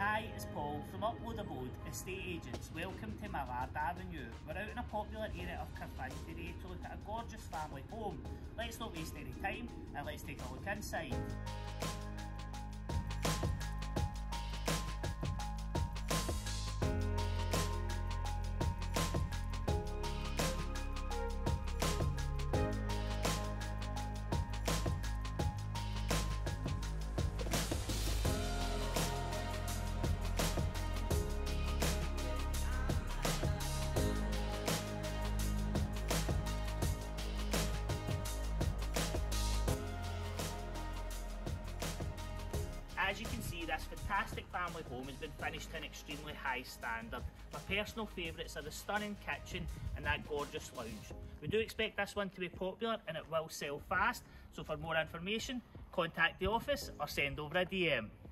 Hi, it's Paul from Upload Abode Estate Agents. Welcome to Millard Avenue. We're out in a popular area of Carfin today to look at a gorgeous family home. Let's not waste any time and let's take a look inside. As you can see, this fantastic family home has been finished to an extremely high standard. My personal favourites are the stunning kitchen and that gorgeous lounge. We do expect this one to be popular and it will sell fast, so for more information, contact the office or send over a DM.